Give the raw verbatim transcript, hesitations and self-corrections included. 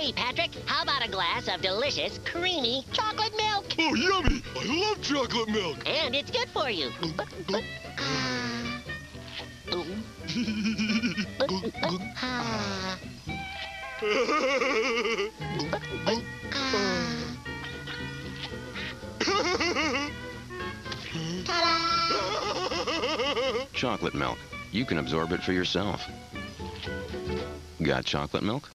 Hey, Patrick, how about a glass of delicious, creamy chocolate milk? Oh, yummy! I love chocolate milk! And it's good for you. Ah. Ah. Ta-da! Chocolate milk. You can absorb it for yourself. Got chocolate milk?